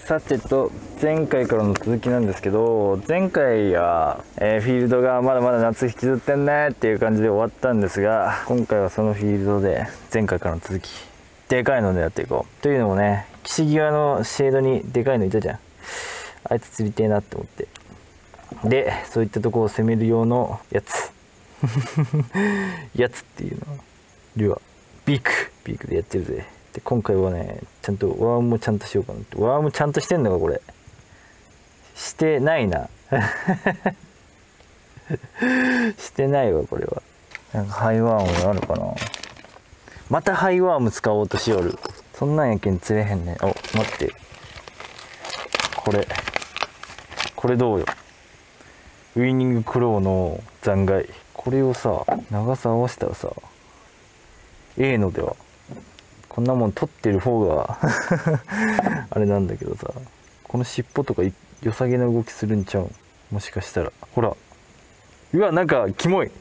さてと前回からの続きなんですけど、前回は、フィールドがまだまだ夏引きずってんねっていう感じで終わったんですが、今回はそのフィールドで前回からの続き、でかいのでやっていこうというのもね、岸際のシェードにでかいのいたじゃん。あいつ釣りてえなって思って、でそういったところを攻める用のやつやつっていうのはルアービークでやってるぜ。で今回はね、ちゃんとワームもちゃんとしようかなって。ワームちゃんとしてんのかこれ。してないなしてないわこれは。なんかハイワームあるかな。またハイワーム使おうとしよる。そんなんやけん釣れへんね。お、待って、これどうよ。ウイニングクローの残骸、これをさ長さ合わせたらさええのでは。こんなもん取ってる方があれなんだけどさ、この尻尾とか良さげな動きするんちゃう。もしかしたら。ほら、うわ、なんかキモい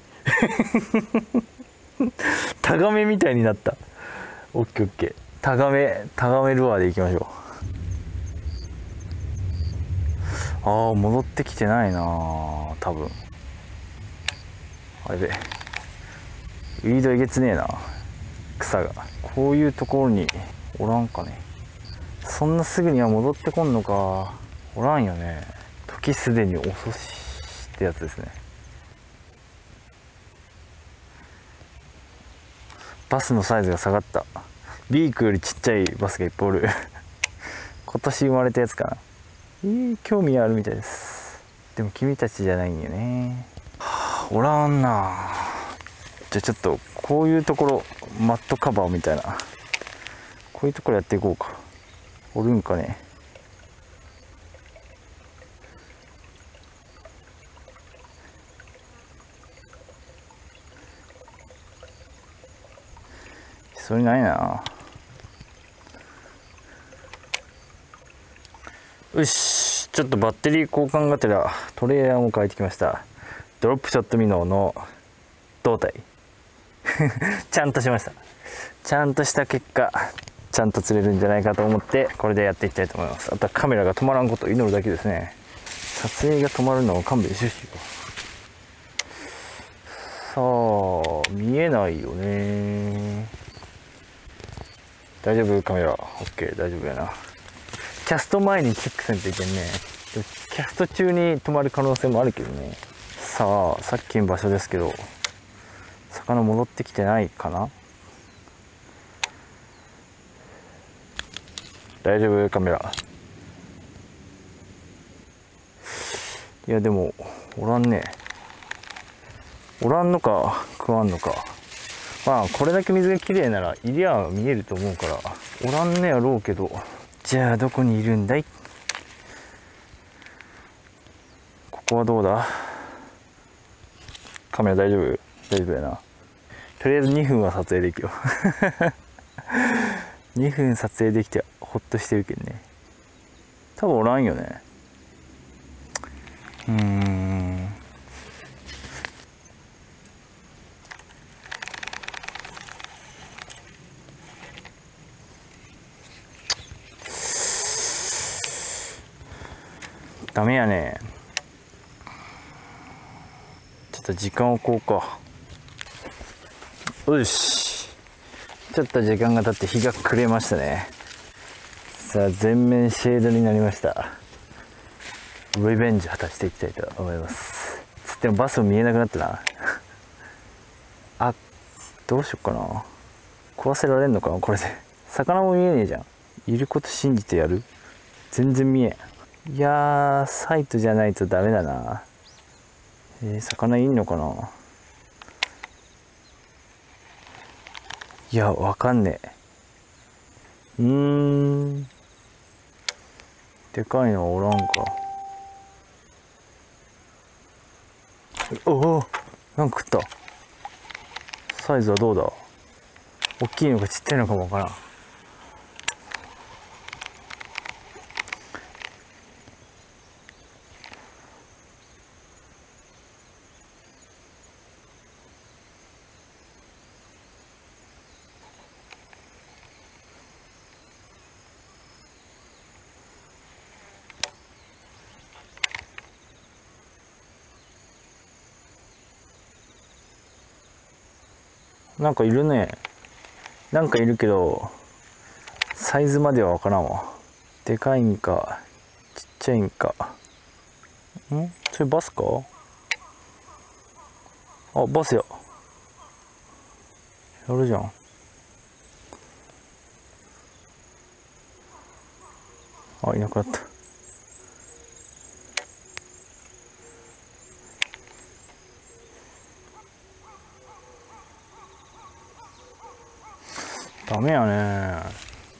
タガメみたいになった。オッケーオッケー、タガメルアーでいきましょう。ああ、戻ってきてないな多分。あれでウィードえげつねえな、草が。こういうところにおらんかね。そんなすぐには戻ってこんのか。おらんよね。時すでに遅しってやつですね。バスのサイズが下がった。ビークよりちっちゃいバスがいっぱいおる今年生まれたやつかな。興味あるみたいです。でも君たちじゃないんよね。はあ、おらんな。じゃあちょっとこういうところ、マットカバーみたいな、こういうところやっていこうか。おるんかね。それないな。よし、ちょっとバッテリー交換がてらトレーラーも変えてきました。ドロップショットミノーの胴体ちゃんとしました。ちゃんとした結果、ちゃんと釣れるんじゃないかと思ってこれでやっていきたいと思います。あとはカメラが止まらんことを祈るだけですね。撮影が止まるのは勘弁してほしいよ。さあ、見えないよね。大丈夫？カメラ OK、 大丈夫やな。キャスト前にチェックせんといけんね。キャスト中に止まる可能性もあるけどね。さあ、さっきの場所ですけど、魚戻ってきてないかな。大丈夫？カメラ。いやでもおらんね。おらんのか食わんのか。まあこれだけ水がきれいならいりゃ見えると思うからおらんねやろうけど。じゃあどこにいるんだい。ここはどうだ。カメラ大丈夫？大丈夫やな。とりあえず2分は撮影できよ2分撮影できてほっとしてるけどね。多分おらんよね。ダメやね。ちょっと時間を置こうか。よし、ちょっと時間が経って日が暮れましたね。さあ全面シェードになりました。リベンジ果たしていきたいと思います。つってもバス見えなくなったなあ、どうしよっかな。壊せられんのかなこれで。魚も見えねえじゃん。いること信じてやる。全然見えん。いやー、サイトじゃないとダメだな。魚いんのかな。いや、わかんねえ。でかいのはおらんか。おお、なんか食った。サイズはどうだ。大きいのかちっちゃいのかもわからん。 なんかいるね。なんかいるけどサイズまでは分からんわ。でかいんかちっちゃいんか。それバスか。あ、バスや。やるじゃん。あ、いなくなった。ダメやね。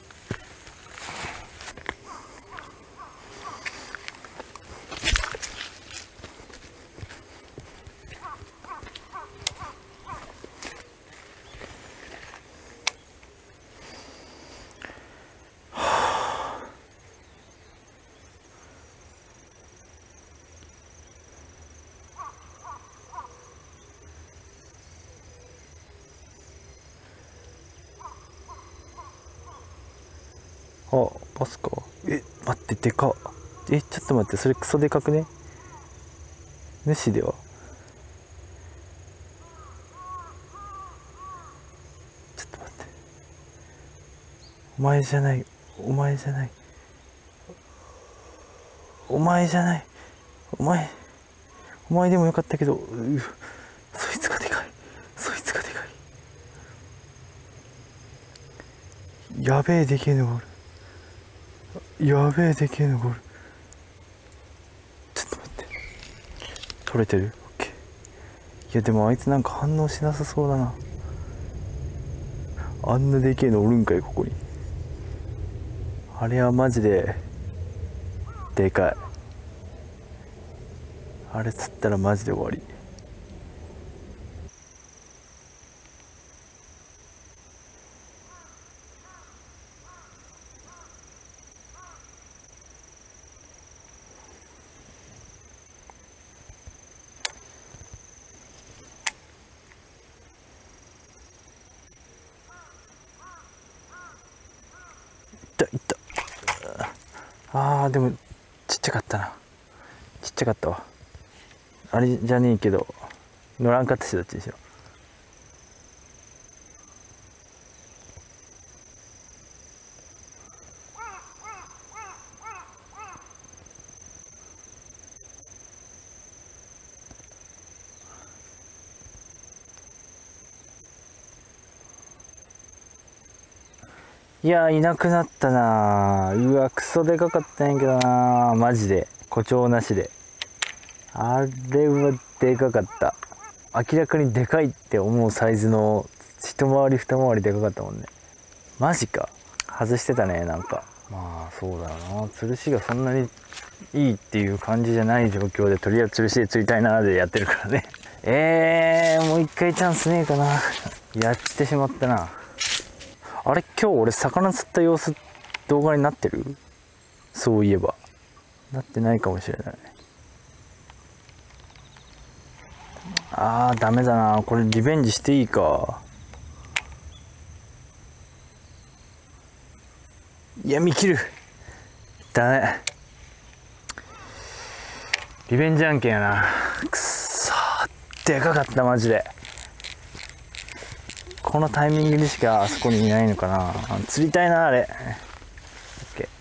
あ、バスか。待って、でかっ。ちょっと待って、それクソでかくね。主では。ちょっと待って。お前じゃない。お前じゃない。お前じゃない。お前でもよかったけど、そいつがでかい。そいつがでかい。やべえでけえのがおる。やべえでけえのがおる。ちょっと待って。取れてる？オッケー。いやでもあいつなんか反応しなさそうだな。あんなでけえのおるんかい、ここに。あれはマジででかい。あれ釣ったらマジで終わり。いった。あーでもちっちゃかったな。ちっちゃかったわ。あれじゃねえけど乗らんかったし、どっちにしろ。いやいなくなったな。うわクソでかかったんやけどな、マジで誇張なしで。あれはでかかった。明らかにでかいって思うサイズの一回り二回りでかかったもんね。マジか。外してたね。なんかまあそうだよな、吊るしがそんなにいいっていう感じじゃない状況で、とりあえず吊るしで釣りたいなでやってるからね。もう一回チャンスねえかな。やってしまったな。あれ今日俺魚釣った様子動画になってる？そういえばなってないかもしれない。あーダメだな、これリベンジしていいか。いや見切る。ダメ。リベンジ案件やな。くっそーでかかったマジで。このタイミングでしかあそこにいないのかな。釣りたいなあれ。オッケー。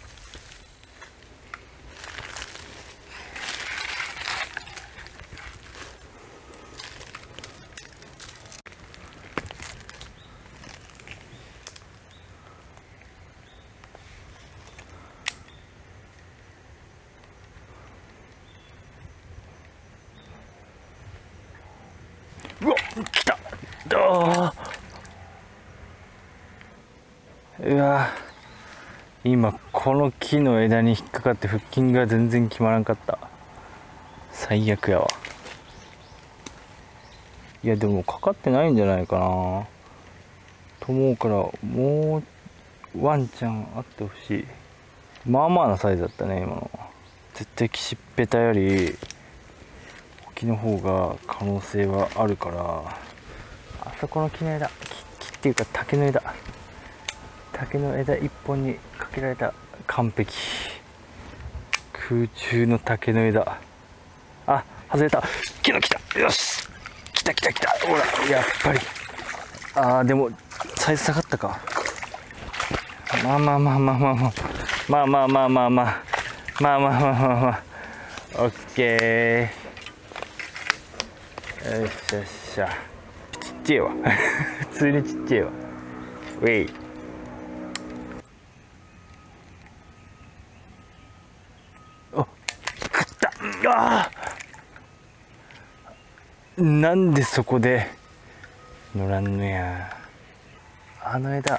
うわ来た。うわ今この木の枝に引っかかって腹筋が全然決まらんかった。最悪やわ。いやでもかかってないんじゃないかなと思うから、もうワンチャンあってほしい。まあまあなサイズだったね今の。絶対岸っぺたより沖の方が可能性はあるから。あそこの木の枝、木っていうか竹の枝一本にかけられた。完璧。空中の竹の枝。あ外れた。来た。よし来た。ほらやっぱりあーでもサイズ下がったか。まあまあまあまあまあまあまあまあまあまあまあまあまあまあまあまあオッケー。よっしゃよっしゃ。ちっちゃいわ普通にちっちゃいわ。ウェイ。あ、食った。あー、なんでそこで乗らんのや。あの枝。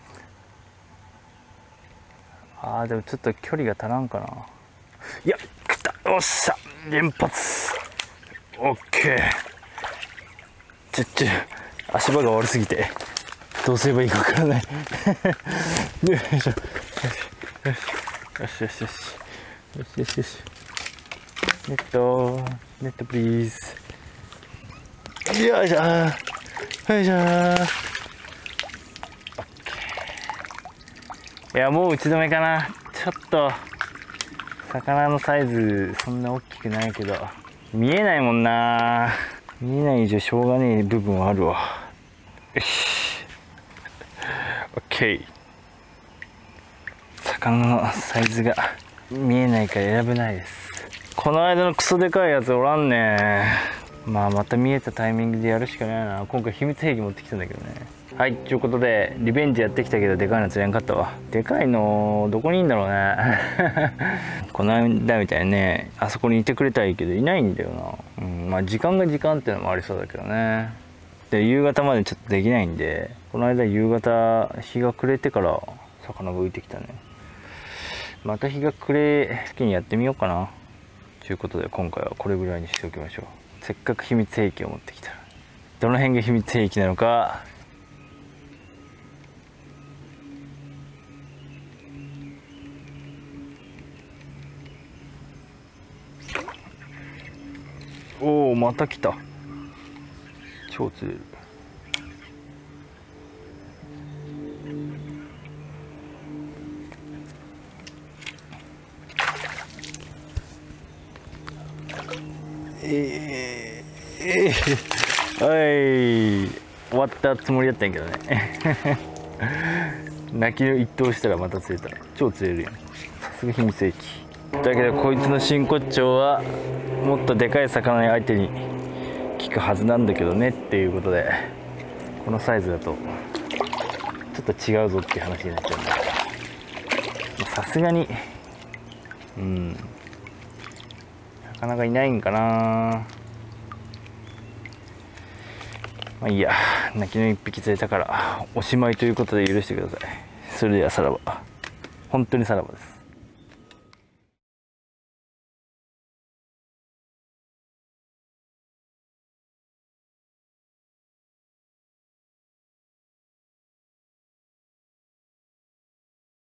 あーでもちょっと距離が足らんかな。いや食った。おっしゃ連発。オッケー。足場が悪すぎてどうすればいいかわからないよいしょ。よしよしよしよしよしよしよし。ネットプリーズ。よいしょよいしょ。いやもう打ち止めかな。ちょっと魚のサイズそんな大きくないけど見えないもんな。見えない以上しょうがねえ部分はあるわ。よし OK。 魚のサイズが見えないから選べないです。この間のクソでかいやつおらんね。まあまた見えたタイミングでやるしかないな。今回秘密兵器持ってきたんだけどね。はい、ということでリベンジやってきたけどでかいの釣れんかったわ。でかいのどこにいんだろうねこの間みたいにね、あそこにいてくれたらいいけどいないんだよな。まあ時間が時間っていうのもありそうだけどね。で夕方までちょっとできないんで、この間夕方日が暮れてから魚が浮いてきたね。また日が暮れ好きにやってみようかなということで、今回はこれぐらいにしておきましょう。せっかく秘密兵器を持ってきたらどの辺が秘密兵器なのか。おおまた来た。超釣れる。はい終わったつもりだったんやけどね泣きの一投したらまた釣れた。超釣れるやん。さすが秘密兵器だけど、こいつの真骨頂はもっとでかい魚相手に効くはずなんだけどねっていうことで、このサイズだとちょっと違うぞっていう話になっちゃうんで、さすがに魚がいないんかな。まあいいや、泣きの一匹釣れたからおしまいということで許してください。それではさらば。本当にさらばです。